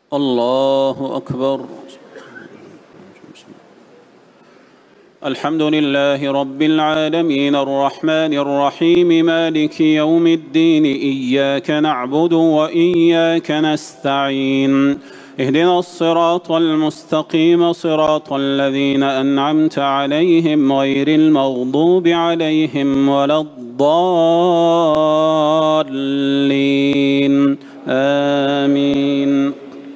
الله أكبر. الحمد لله رب العالمين الرحمن الرحيم مالك يوم الدين إياك نعبد وإياك نستعين اهدنا الصراط المستقيم صراط الذين أنعمت عليهم غير المغضوب عليهم ولا الضالين آمين.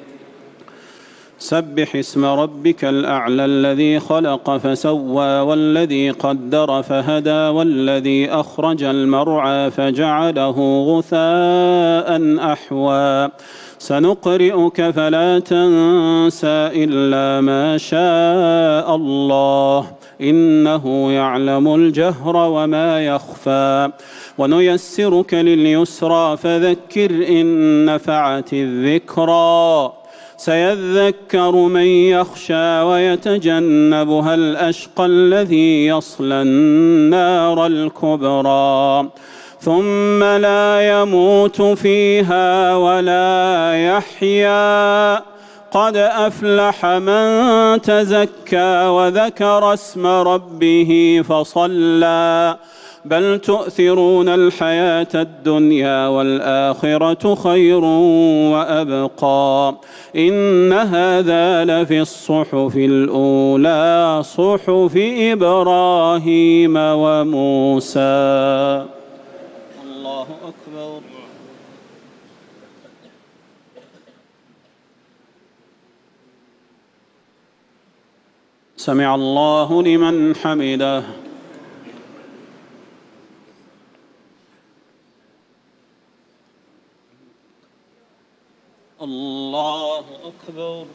سبح اسم ربك الأعلى الذي خلق فسوى والذي قدر فهدى والذي أخرج المرعى فجعله غثاء أحوى سنقرئك فلا تنسى إلا ما شاء الله إنه يعلم الجهر وما يخفى ونيسرك لليسرى فذكر إن نفعت الذكرى سيذكر من يخشى ويتجنبها الأشقى الذي يصلى النار الكبرى ثم لا يموت فيها ولا يحيا قد أفلح من تزكى وذكر اسم ربه فصلى بل تؤثرون الحياة الدنيا والآخرة خير وأبقى إن هذا لفي الصحف الأولى صحف إبراهيم وموسى. الله أكبر. سمع الله لمن حمده. الله أكبر.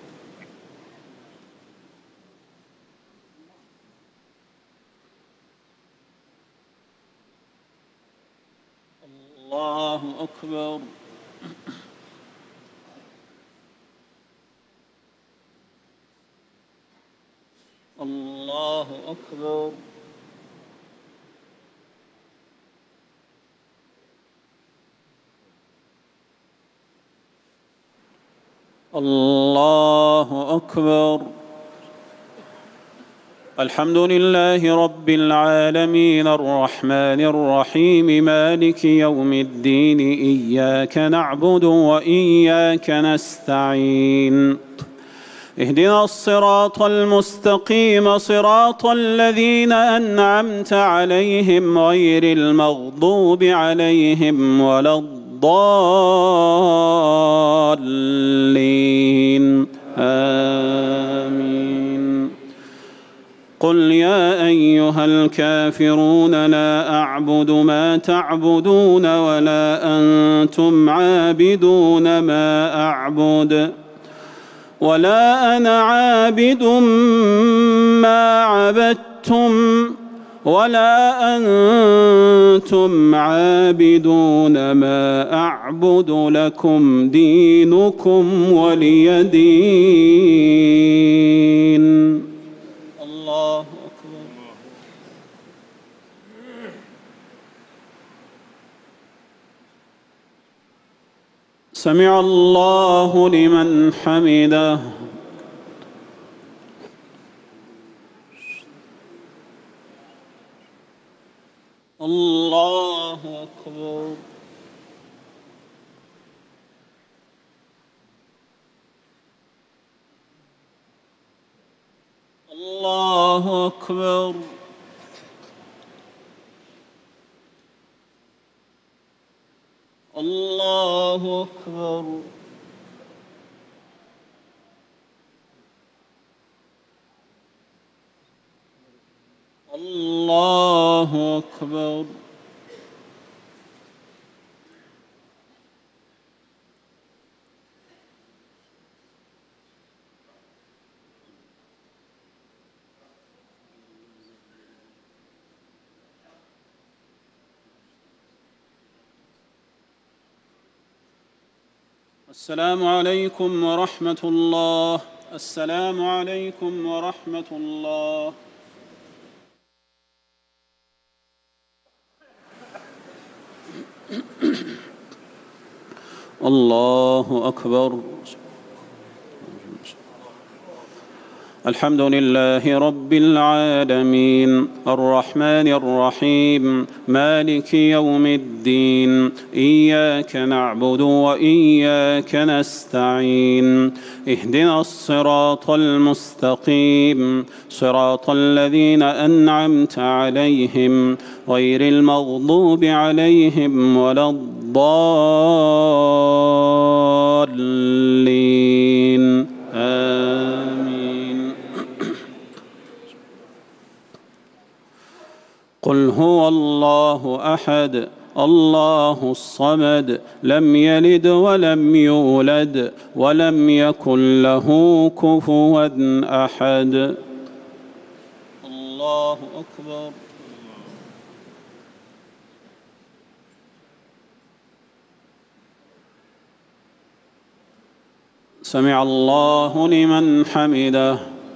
الله أكبر. الله أكبر. الله أكبر. الحمد لله رب العالمين الرحمن الرحيم مالك يوم الدين إياك نعبد وإياك نستعين اهدنا الصراط المستقيم صراط الذين أنعمت عليهم غير المغضوب عليهم ولا الضالين آمين. قل يا أيها الكافرون لا أعبد ما تعبدون ولا أنتم عابدون ما أعبد ولا أنا عابد ما عبدتم ولا أنتم عابدون ما أعبد لكم دينكم ولي دين. الله أكبر. سمع الله لمن حمده. الله أكبر. الله أكبر. الله أكبر. الله أكبر. السلام عليكم ورحمة الله. السلام عليكم ورحمة الله. الله أكبر. الحمد لله رب العالمين الرحمن الرحيم مالك يوم الدين إياك نعبد وإياك نستعين اهدنا الصراط المستقيم صراط الذين أنعمت عليهم غير المغضوب عليهم ولا الضالين آمين. قل هو الله أحد الله الصمد لم يلد ولم يولد ولم يكن له كفوا أحد. الله أكبر. سمع الله لمن حمده.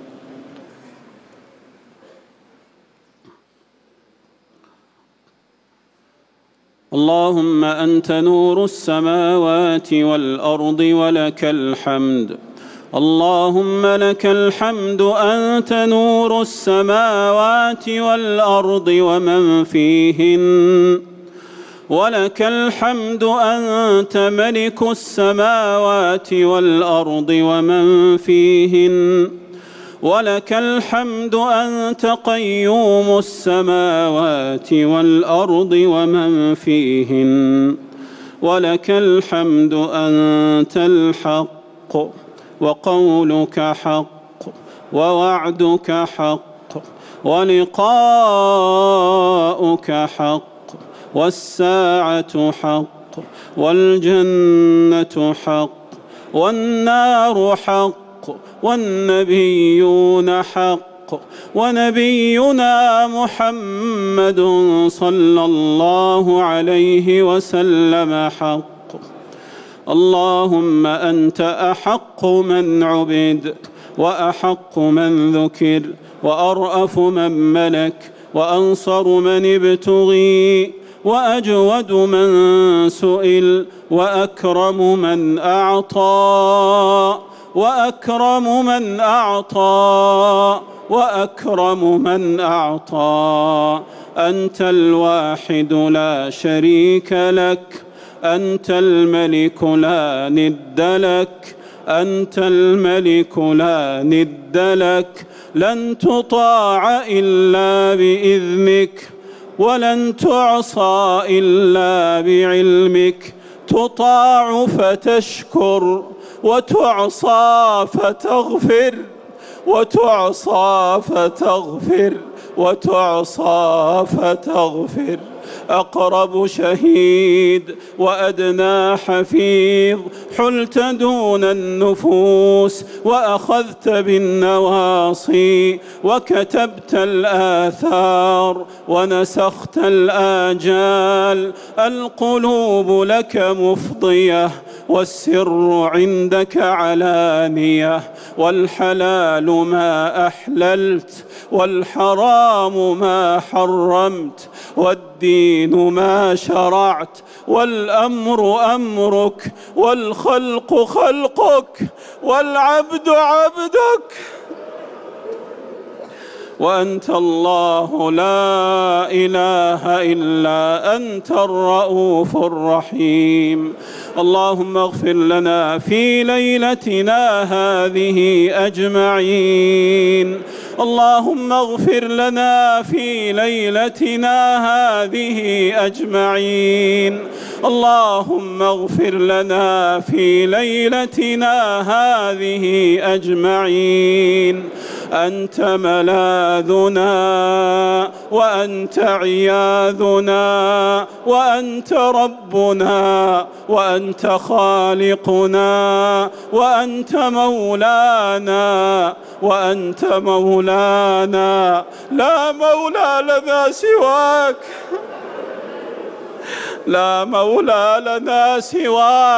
اللهم أنت نور السماوات والأرض ولك الحمد. اللهم لك الحمد أنت نور السماوات والأرض ومن فيهن، ولك الحمد أنت ملك السماوات والأرض ومن فيهن، ولك الحمد أنت قيوم السماوات والأرض ومن فيهن، ولك الحمد أنت الحق وقولك حق ووعدك حق ولقاؤك حق والساعة حق والجنة حق والنار حق والنبيون حق ونبينا محمد صلى الله عليه وسلم حق. اللهم أنت أحق من عبد وأحق من ذكر وأرأف من ملك وأنصر من ابتغي وأجود من سئل وأكرم من أعطى وأكرم من أعطى وأكرم من أعطى. أنت الواحد لا شريك لك، أنت الملك لا ند لك، أنت الملك لا ند لك. لن تطاع إلا بإذنك ولن تعصى إلا بعلمك. تطاع فتشكر وتعصى فتغفر وتعصى فتغفر وتعصى فتغفر. أقرب شهيد وأدنى حفيظ، حلت دون النفوس وأخذت بالنواصي وكتبت الآثار ونسخت الآجال. القلوب لك مفضية والسر عندك علانية، والحلال ما أحللت والحرام ما حرمت، والدين ما شرعت، والأمر أمرك، والخلق خلقك، والعبد عبدك. وأنت الله لا إله إلا أنت الرؤوف الرحيم. اللهم اغفر لنا في ليلتنا هذه أجمعين. اللهم اغفر لنا في ليلتنا هذه أجمعين. اللهم اغفر لنا في ليلتنا هذه أجمعين. أنت ملاذنا وأنت عياذنا وأنت ربنا وأنت خالقنا وأنت مولانا وأنت مولانا. لا مولى لنا سواك، لا مولى لنا سواك.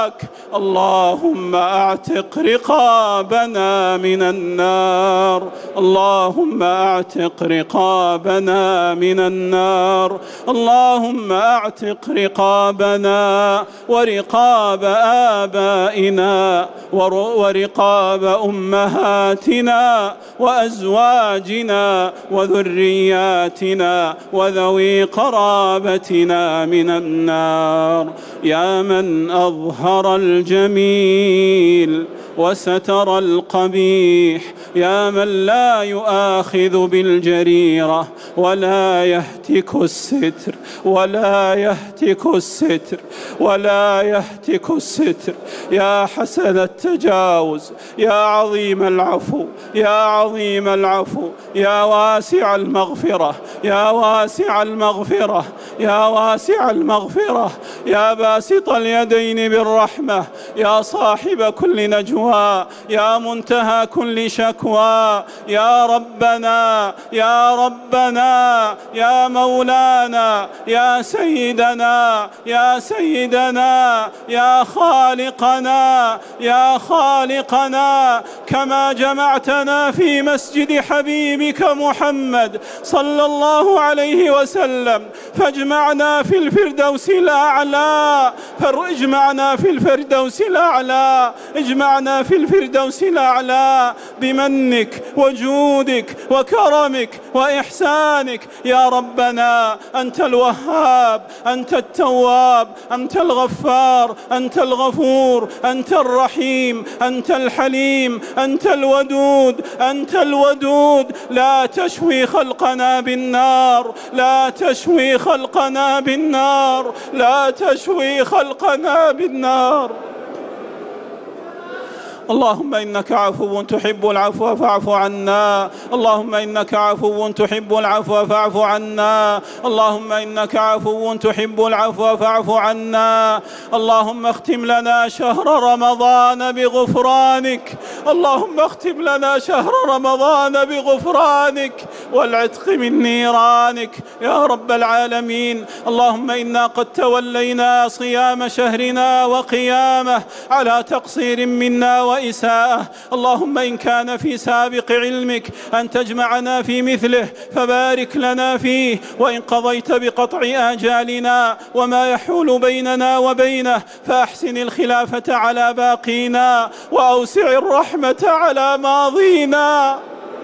اللهم أعتق رقابنا من النار، اللهم أعتق رقابنا من النار، اللهم أعتق رقابنا ورقاب آبائنا ورقاب أمهاتنا وأزواجنا وذرياتنا وذوي قرابتنا من النار. يا من أظهر الجميل وستر القبيح، يا من لا يؤاخذ بالجريرة ولا يهتك الستر ولا يهتك الستر ولا يهتك الستر، يا حسن التجاوز، يا عظيم العفو، يا عظيم العفو، يا واسع المغفرة، يا واسع المغفرة، يا واسع المغفرة، يا باسط اليدين بالرحمة، يا صاحب كل نجوى، يا منتهى كل شكوى، يا ربنا يا ربنا يا مولانا يا سيدنا يا سيدنا يا خالقنا يا خالقنا، كما جمعتنا في مسجد حبيبك محمد صلى الله عليه وسلم فاجمعنا في الفردوس الأعلى، اجمعنا في الفردوس الأعلى، اجمعنا في الفردوس الأعلى بمنك وجودك وكرمك وإحسانك يا ربنا. أنت الوهاب، أنت التواب، أنت الغفار، أنت الغفور، أنت الرحيم، أنت الحليم، أنت الودود، أنت الودود. لا تشوي خلقنا بالنار، لا تشوي خلقنا بالنار، لا تشوي خلقنا بالنار. اللهم إنك عفو تحب العفو فاعف عنا، اللهم إنك عفو تحب العفو فاعف عنا، اللهم إنك عفو تحب العفو فاعف عنا. اللهم اختم لنا شهر رمضان بغفرانك، اللهم اختم لنا شهر رمضان بغفرانك والعتق من نيرانك يا رب العالمين. اللهم إنا قد تولينا صيام شهرنا وقيامه على تقصير منا وإساءة، اللهم إن كان في سابق علمك أن تجمعنا في مثله فبارك لنا فيه، وإن قضيت بقطع آجالنا وما يحول بيننا وبينه فأحسن الخلافة على باقينا وأوسع الرحمة على ماضينا،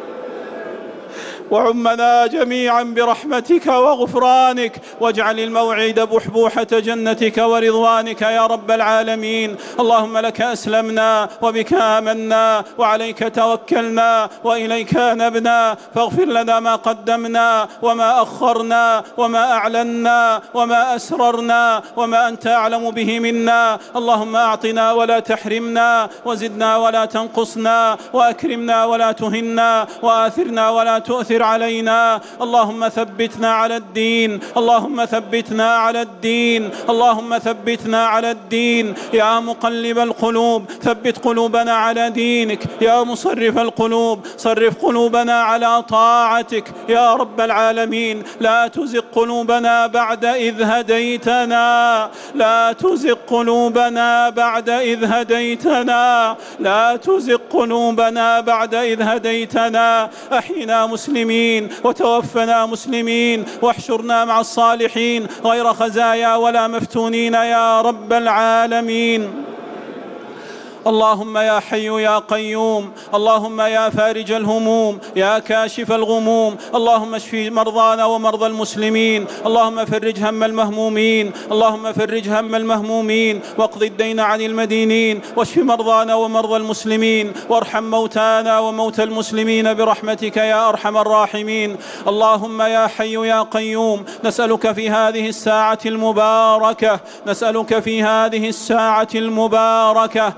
وعمنا جميعا برحمتك وغفرانك، واجعل الموعد بحبوحة جنتك ورضوانك يا رب العالمين. اللهم لك أسلمنا وبك آمنا وعليك توكلنا وإليك نبنا، فاغفر لنا ما قدمنا وما أخرنا وما أعلنا وما أسررنا وما أنت أعلم به منا. اللهم أعطنا ولا تحرمنا، وزدنا ولا تنقصنا، وأكرمنا ولا تهنا، وآثرنا ولا تؤثر علينا. اللهم ثبتنا على الدين، اللهم ثبتنا على الدين، اللهم ثبتنا على الدين. يا مقلب القلوب ثبت قلوبنا على دينك، يا مصرف القلوب صرف قلوبنا على طاعتك يا رب العالمين. لا تزغ قلوبنا بعد إذ هديتنا، لا تزغ قلوبنا بعد إذ هديتنا، لا تزغ قلوبنا بعد إذ هديتنا. أحينا مسلمين وتوفنا مسلمين، واحشرنا مع الصالحين غير خزايا ولا مفتونين يا رب العالمين. اللهم يا حي يا قيوم، اللهم يا فارج الهموم، يا كاشف الغموم، اللهم اشف مرضانا ومرضى المسلمين، اللهم فرج هم المهمومين، اللهم فرج هم المهمومين، واقض الدين عن المدينين، واشف مرضانا ومرضى المسلمين، وارحم موتانا وموتى المسلمين برحمتك يا أرحم الراحمين. اللهم يا حي يا قيوم، نسألك في هذه الساعة المباركة، نسألك في هذه الساعة المباركة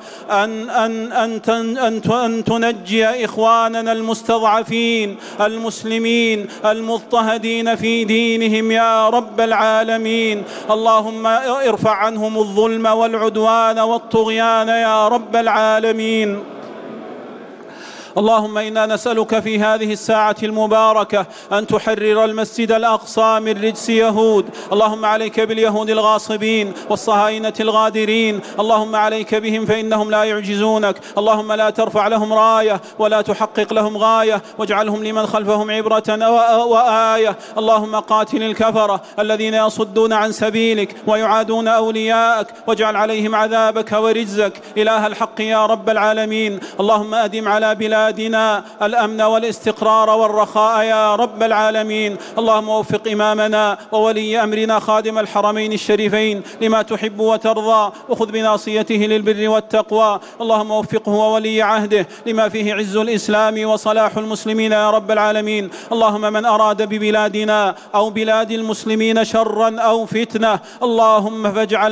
أن تنجي إخواننا المستضعفين المسلمين المضطهدين في دينهم يا رب العالمين. اللهم ارفع عنهم الظلم والعدوان والطغيان يا رب العالمين. اللهم إنا نسألك في هذه الساعة المباركة أن تحرر المسجد الأقصى من رجس يهود. اللهم عليك باليهود الغاصبين والصهاينة الغادرين، اللهم عليك بهم فإنهم لا يعجزونك. اللهم لا ترفع لهم راية ولا تحقق لهم غاية، واجعلهم لمن خلفهم عبرة وآية. اللهم قاتل الكفرة الذين يصدون عن سبيلك ويعادون أولياءك، واجعل عليهم عذابك ورجزك إله الحق يا رب العالمين. اللهم أدم على بلادنا الأمن والاستقرار والرخاء يا رب العالمين. اللهم وفق إمامنا وولي أمرنا خادم الحرمين الشريفين لما تحب وترضى، وخذ بناصيته للبر والتقوى. اللهم وفقه وولي عهده لما فيه عز الإسلام وصلاح المسلمين يا رب العالمين. اللهم من أراد ببلادنا أو بلاد المسلمين شرا أو فتنة، اللهم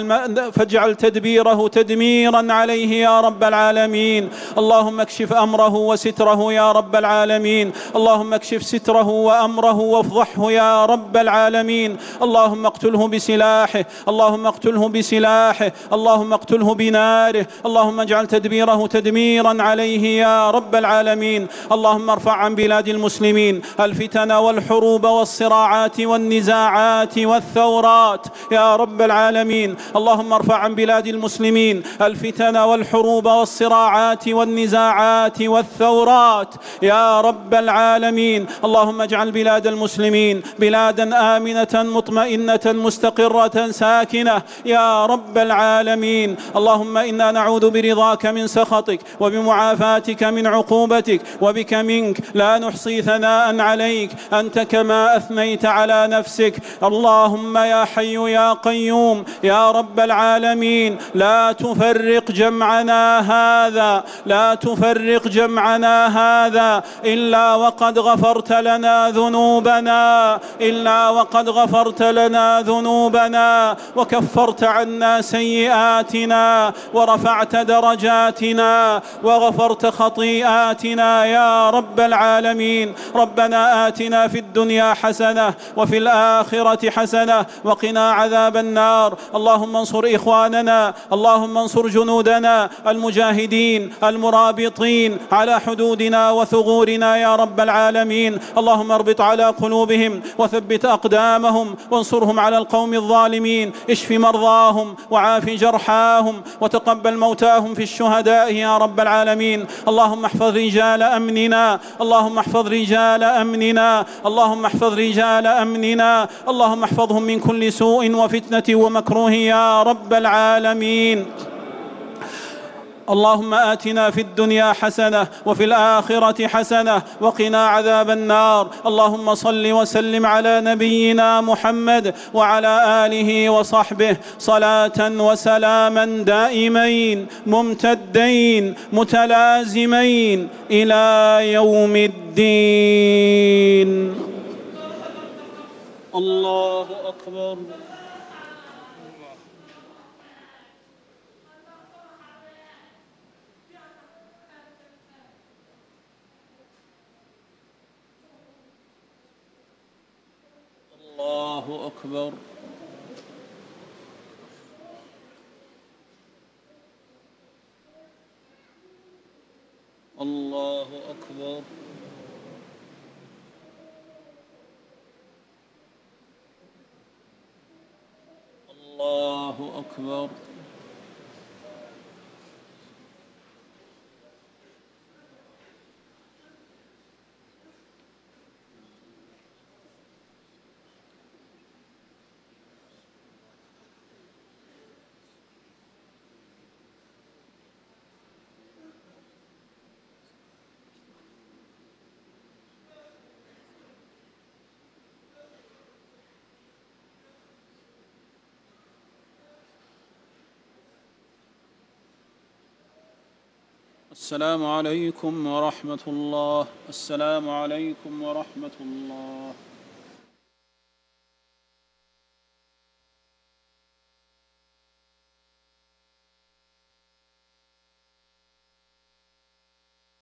فاجعل تدبيره تدميرا عليه يا رب العالمين. اللهم اكشف أمره وستره يا رب العالمين. اللهم اكشف ستره وأمره وافضحه يا رب العالمين. اللهم اقتله بسلاحه، اللهم اقتله بسلاحه، اللهم اقتله بناره. اللهم اجعل تدبيره تدميرا عليه يا رب العالمين. اللهم ارفع عن بلاد المسلمين الفتن والحروب والصراعات والنزاعات والثورات يا رب العالمين. اللهم ارفع عن بلاد المسلمين الفتن والحروب والصراعات والنزاعات والثورات يا رب العالمين. اللهم اجعل بلاد المسلمين بلادا آمنة مطمئنة مستقرة ساكنة يا رب العالمين. اللهم إنا نعوذ برضاك من سخطك وبمعافاتك من عقوبتك، وبك منك لا نحصي ثناء عليك أنت كما أثنيت على نفسك. اللهم يا حي يا قيوم يا رب العالمين، لا تفرق جمعنا هذا، لا تفرق جمعنا هذا إلا وقد غفرت لنا ذنوبنا، إلا وقد غفرت لنا ذنوبنا وكفرت عنا سيئاتنا ورفعت درجاتنا وغفرت خطيئاتنا يا رب العالمين. ربنا آتنا في الدنيا حسنة وفي الآخرة حسنة وقنا عذاب النار. اللهم انصر إخواننا، اللهم انصر جنودنا المجاهدين المرابطين على حدودنا وثغورنا يا رب العالمين. اللهم اربط على قلوبهم وثبت أقدامهم وانصرهم على القوم الظالمين. اشف مرضاهم وعاف جرحاهم وتقبل موتاهم في الشهداء يا رب العالمين. اللهم احفظ رجال أمننا، اللهم احفظ رجال أمننا، اللهم احفظ رجال أمننا، اللهم احفظهم من كل سوء وفتنة ومكروه يا رب العالمين. اللهم آتنا في الدنيا حسنة وفي الآخرة حسنة وقنا عذاب النار. اللهم صل وسلم على نبينا محمد وعلى آله وصحبه صلاة وسلاما دائمين ممتدين متلازمين إلى يوم الدين. الله أكبر. الله أكبر. الله أكبر. الله أكبر. السلام عليكم ورحمة الله. السلام عليكم ورحمة الله.